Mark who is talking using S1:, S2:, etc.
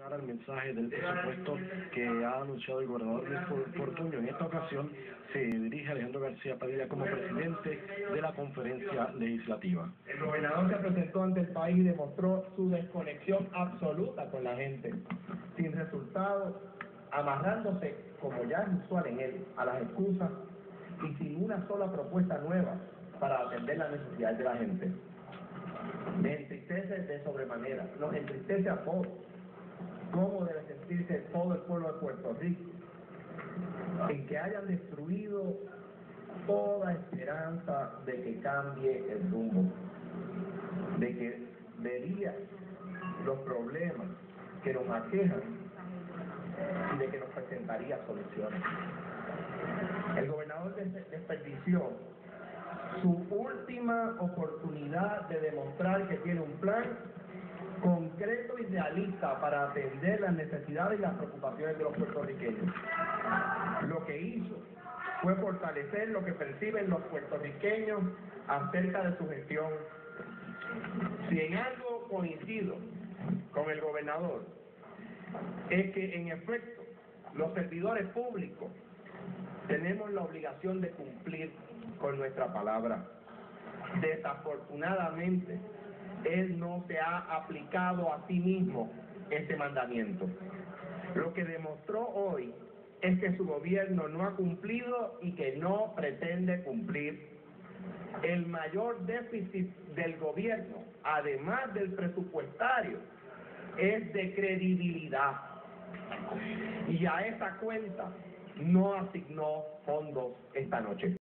S1: al mensaje del presupuesto que ha anunciado el gobernador Luis Fortuño. En esta ocasión se dirige Alejandro García Padilla como presidente de la conferencia legislativa.
S2: El gobernador se presentó ante el país y demostró su desconexión absoluta con la gente, sin resultados, amarrándose, como ya es usual en él, a las excusas y sin una sola propuesta nueva para atender las necesidades de la gente. Me entristece de sobremanera, nos entristece a todos. ¿Cómo debe sentirse todo el pueblo de Puerto Rico en que hayan destruido toda esperanza de que cambie el rumbo, de que vería los problemas que nos aquejan y de que nos presentaría soluciones? El gobernador desperdició su última oportunidad de demostrar que tiene un plan concreto y realista para atender las necesidades y las preocupaciones de los puertorriqueños. Lo que hizo fue fortalecer lo que perciben los puertorriqueños acerca de su gestión. Si en algo coincido con el gobernador, es que en efecto los servidores públicos tenemos la obligación de cumplir con nuestra palabra. Desafortunadamente, él no se ha aplicado a sí mismo este mandamiento. Lo que demostró hoy es que su gobierno no ha cumplido y que no pretende cumplir. El mayor déficit del gobierno, además del presupuestario, es de credibilidad. Y a esa cuenta no asignó fondos esta noche.